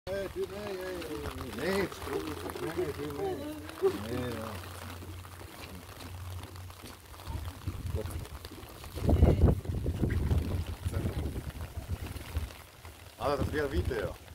Nee, Stroh, nee, ja. Ah, das wäre wieder.